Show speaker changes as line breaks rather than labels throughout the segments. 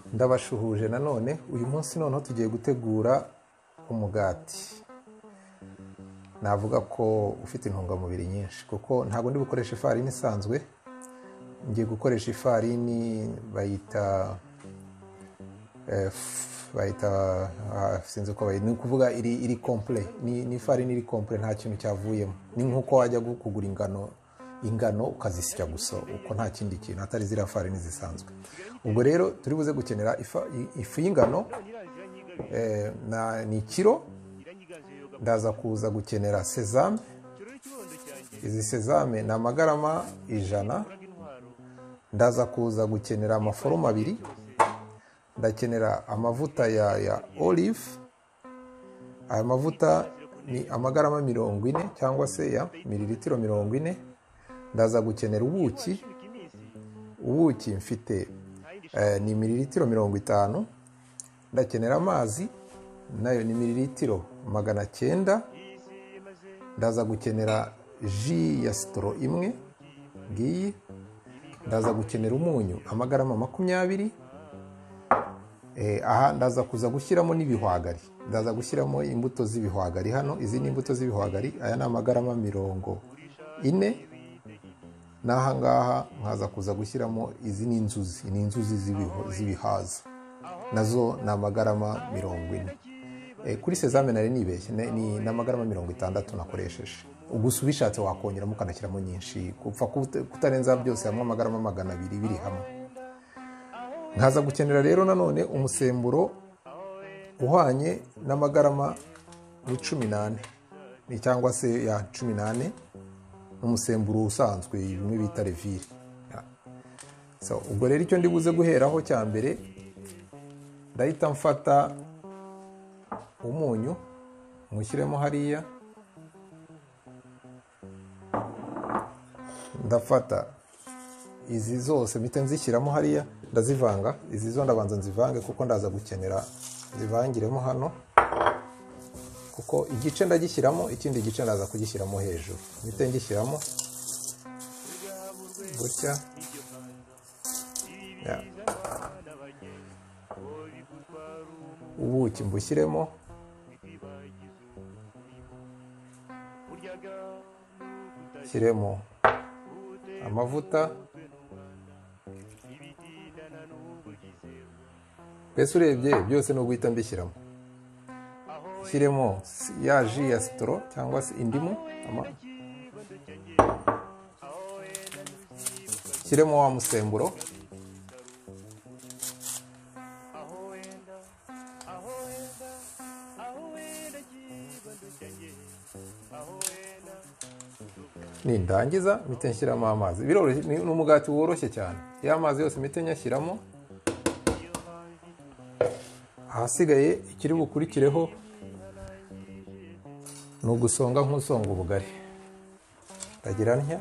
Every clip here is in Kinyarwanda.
ndabashuhuje nanone. Uyu munsi noneho tugiye gutegura umugati. Navuga ko ufite intungamubiri nyinshi kuko ntabwo ndi bukoresha ifarini isanzwe, ngiye gukoresha ifarini bayita sinzi ko ni kuvuga iri complet, ni ifarini iri complet, nta kintu cyavuyemo. Ni nkuko wajya kugura ingano ukazisya gusa, uko nta kindi kintu atari ziriya farini zisanzwe. Ubwo rero turi buze gukenera ifu y'ingano ni kilo. Ndaza kuza gukenera sesame. Izi sesame ni amagarama 100. Ndaza kuza gukenera amaforomo 2. Ndakenera amavuta ya olive. Aya mavuta ni amagarama 40 cyangwa se ya mililitiro 40. Ndaza gukenera ubuki mfite ni mililitiro 50. Ndakenera amazi nayo ni mililitiro 900. Ndaza gukenera ji ya sitoro imwe ngiyi. Ndaza gukenera umunyu amagarama 20. Aha ndaza kuza gushyiramo n'ibihwagari. Ndaza gushyiramo imbuto z'ibihwagari hano. Izi ni imbuto z'ibihwagari. Aya ni amagarama 40. N'aha ngaha nkaza kuza gushyiramo izi ni inzuzi z'ibihaza, nazo ni amagarama 40. Kuri sesame nari nibeshye, ni n'amagarama 60 nakoresheje. Ugusa ubishatse wakongeramo ukanashyiramo nyinshi, kupfa kutarenza byose hamwe amagarama 200 biri hamwe. Nkaza gukenera rero nanone umusemburo uhwanye n'amagarama 18, ni cyangwa se ya 18, umusemburo usanzwe bimwe bita revire. Ubwo rero icyo ndi buze guheraho cya mbere, ndahita mfata umunyu mushyiremo hariya. Ndafata izi zose mpite nzishyiramo hariya, ndazivanga. Izi zo ndabanza nzivange kuko ndaza gukenera zivangiremo hano, kuko igice ndagishyiramo, ikindi gice ndaza kugishyiramo hejuru. Mpite ngishyiramo gutya. Ubuki mbushyiremo. Shyiremo amavuta. Mbese urebye byose no guhita mbishyiramo. Shyiremo ya ji ya sitoro cyangwa se indimu. Shyiremo wa musemburo. Nindangiza mpite nshyiramo amazi. Biroroshye, ni umugati woroshye cyane. Ya mazi yose mpite nyashyiramo. Ahasigaye ikiri bukurikireho ni ugusonga nk'usonga ubugari. Ndagira ntya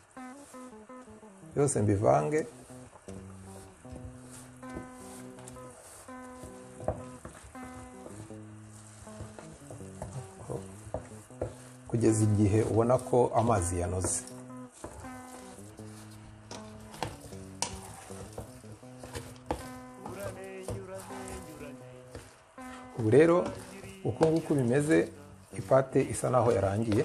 byose mbivange. Kugeza igihe ubona ko amazi yanoze. Ubu rero uko nguko bimeze, ipate isa naho yarangiye.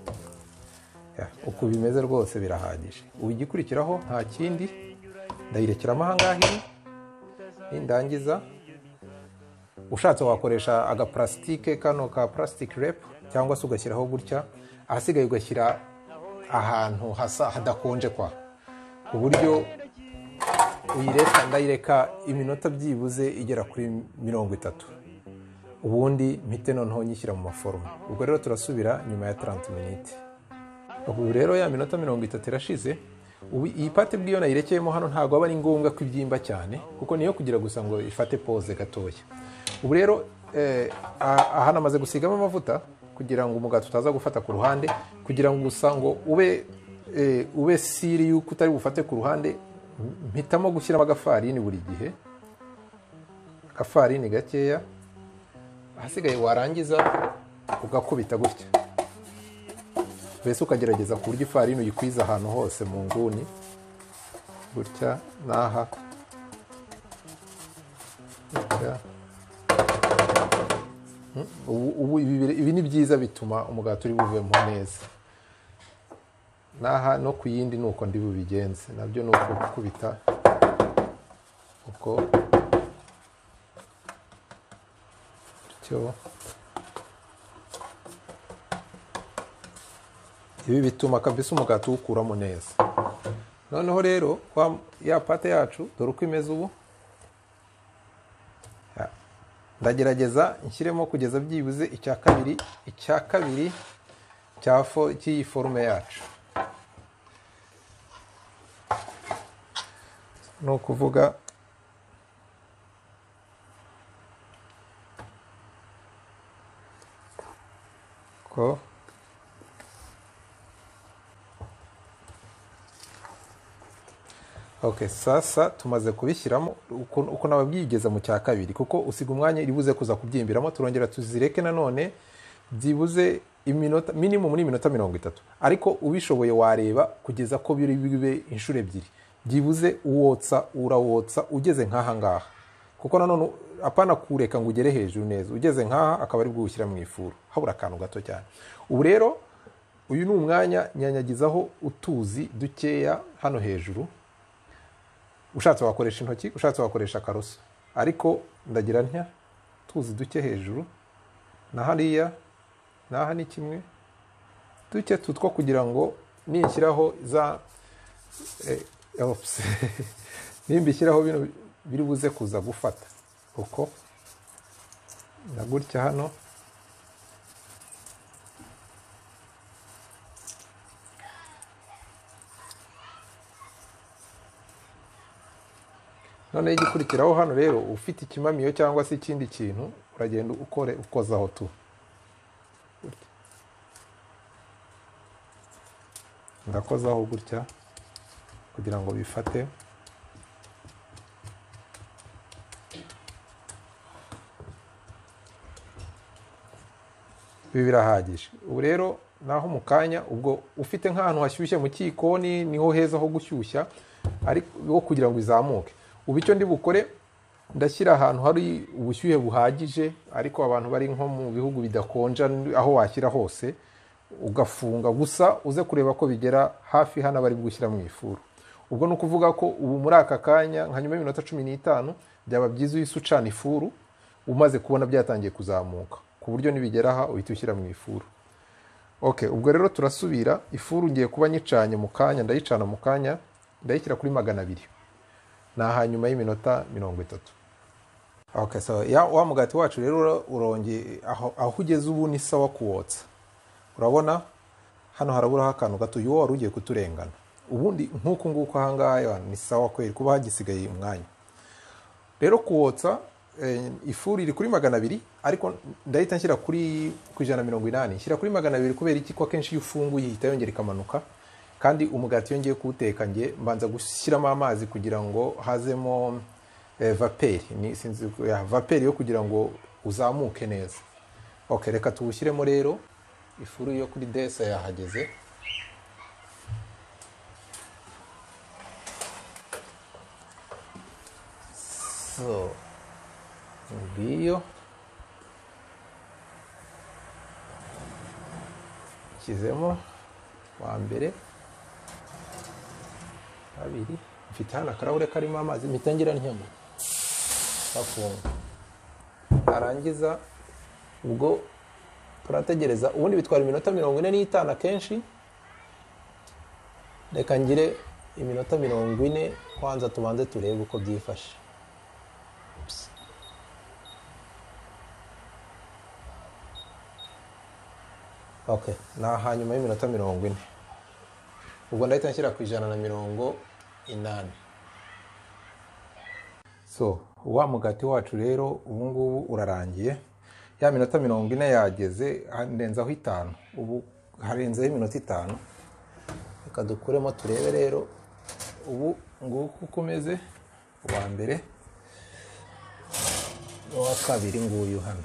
Uko bimeze rwose birahagije. Ubu igikurikiraho nta kindi, ndayirekeramo aha ngaha. Nindangiza, ushatse wakoresha agaplastike, kano ka plastic wrap, cyangwa se ugashyiraho gutya. Ahasigaye ugashyira ahantu hadakonje ku buryo ndayireka iminota byibuze igera kuri 30. Ubundi mpite noneho nyishyira mu maforomo. Ubwo rero turasubira nyuma ya 30 minutes. Ubu rero ya minota 30 irashize. Ubu iyi pate bw'iyo nayirekeyemo hano ntabwo aba ari ngombwa kwibyimba cyane, kuko niyo kugira gusa ngo ifate pause gatoya. Ubu rero aha namaze gusigamo amavuta kugira ngo umugati utaza gufata ku ruhande, kugira ngo gusa ngo ube siri yuko utari bufate ku ruhande. Mpitamo gushyiramo agafarini buri gihe, agafarini gakeya. Ahasigaye warangiza ugakubita gutya. Mbese ukagerageza ku buryo ifarini uyikwiza ahantu hose mu nguni gutya n'aha. ubu ibi ni byiza bituma umugati uri buvemo neza. Naha no ku yindi nuko ndi bubigenze nabyo nuko gukubita uko cyo. Ibi bituma kabisa umugati ukuramo neza. Noneho rero ya pate yacu dore uko imeze ubu. Ndagerageza nshyiremo kugeza byibuze icya kabiri cy'iyi forume yacu. No kuvuga ko okay, sasa tumaze kubishyiramo uko nababyigeza mu cya kabiri kuko usiga umwanya iribuze kuza kubyimbiramo. Turongera tuzireke nanone byibuze iminota minimum ni iminota 30, ariko ubishoboye wareba kugeza ko bibe inshuro ebyiri. Byibuze urawotsa ugeze nk'aha ngaha, kuko nanone apana kureka ngo ugere hejuru neza. Ugeze nk'aha akaba ari bwo ushyira mu ifuru, habura akantu gato cyane. Ubu rero uyu ni umwanya nyanyagizaho utuzi dukeya hano hejuru. Ushatse wakoresha intoki, ushatse wakoresha akaroso, ariko ndagira ntya tuzi duke hejuru na hariya naha ni kimwe duke tutwo kugira ngo ninshyiraho za nimbishyiraho bino biri buze kuza gufata uko nagutya hano. None igikurikiraho hano rero ufite ikimamiyo cyangwa se ikindi kintu uragenda ukozaho tu. Ndakozaho gutya kugira ngo bifate. Ibi birahagije. Ubu rero naho mu kanya ubwo ufite nk'ahantu hashyushye mu kikoni niho heza ho gushyushya ariko kugira ngo izamuke. Ubu icyo ndi bukore ndashyira ahantu hari ubushyuhe buhagije, ariko abantu bari nko mu bihugu bidakonja aho washyira hose ugafunga gusa uze kureba ko bigera hafi hano bari gushyira mu ifuru. Ubwo no kuvuga ko ubu muri aka kanya nka nyuma y'iminota 15 byaba byiza uyise ucana ifuru umaze kubona byatangiye kuzamuka, ku buryo nibigera aha uhita ushyira mu ifuru. Okay, ubwo rero turasubira. Ifuru ngiye kuba nyicanye mu kanya, ndayicana mu kanya, ndayishyira kuri 200 na hanyuma y'iminota 30. Okay, so wa mugati wacu rero urongeye aho ugeze ubu ni sawa kuwotsa. Urabona hano haraburaho akantu gato yo wari ugiye kuturengana. Ubundi nk'uko nguko ahangaha ni sawa kweri kuba hagisigaye umwanya. Rero kuwotsa ifuru iri kuri 200, ariko ndahita nshyira kuri 180. Nshyira kuri 200 kubera iki ko akenshi iyo ufunguye ihita yongera ikamanuka, kandi umugati yongeye kuwuteka ngiye mbanza gushyiramo amazi kugira ngo hazemo vaperi, ni sinzi ya vaperi yo kugira ngo uzamuke neza. Okay, reka tuwushyiremo rero. Ifuru yo kuri desa yahageze. So ngiyo kizemo wa mbere, kabiri. Mfite hano akarahure karimo amazi mitangira ntyamo bafunga. Arangiza ubwo turategereza. Ubundi bitwara iminota 45 akenshi. Reka ngire iminota 40 kwanza tubanze turebe uko byifashe. Okay, na hanyuma y'iminota 40 ubwo ndahita nshyira ku 180. So wa mugati wacu rero ubu ngubu urarangiye. Ya minota 40 yageze, ndenzaho 5. Ubu harenzeho iminota 5. Reka dukuremo turebe rero ubu nguko ukomeze. Uwa mbere n'uwa kabiri nguyu hano.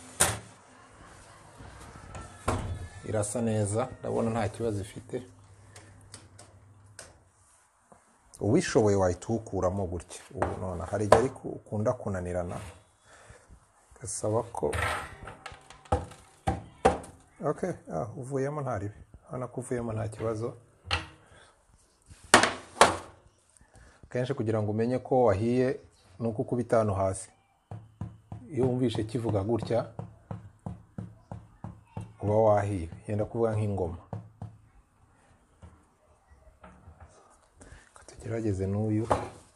Irasa neza, ndabona nta kibazo ifite. Uwishoboye wahita uwukuramo gutya. Ubu none hari igihe ariko ukunda kunanirana. Asaba ko okay, uvuyemo nta ribi, hano ko uvuyemo nta kibazo. Kenshi kugira ngo umenye ko wahiye nuko ukubita hano hasi. Iyo wumvishe kivuga gutya uba wahiye, yenda kuvuga nk'ingoma. Katugerageze n'uyu.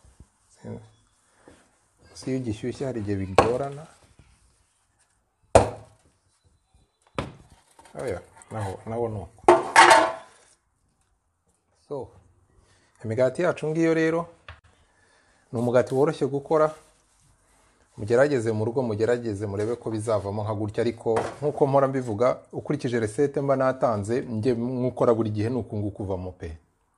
Si iyo gishyushye hari igihe bigorana. Oya, naho nuko. So, imigati yacu ngiyo rero ni umugati woroshye gukora. Mugerageze mu rugo, mugerageze murebe ko bizavamo nka gutya, ariko nkuko mpora mbivuga ukurikije recette mba natanze nge nkukora buri gihe nuko ngukuvamo pe.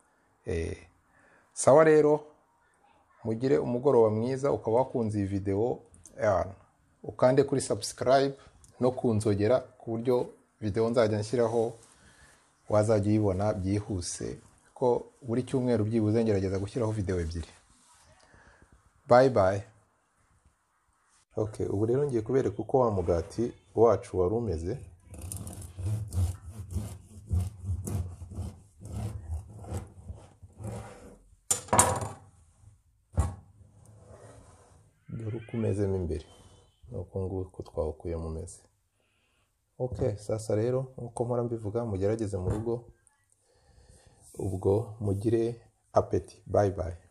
Sawa rero, mugire umugoroba mwiza. Ukaba wakunze iyi video ukande kuri subscribe no kunzogera ku buryo video nzajya nshyiraho wazajya uyibona byihuse, ko buri cyumweru byibuze ngerageza gushyiraho video ebyiri. Bye bye. Okay, ubu rero ngiye kubereka uko wa mugati wacu wari umeze. Dore uko umezemo imbere, nuko nguko twawukuyemo umeze. Okay, sasa rero nkuko mpora mbivuga mugerageze mu rugo, ubwo mugire apeti. Bye bye.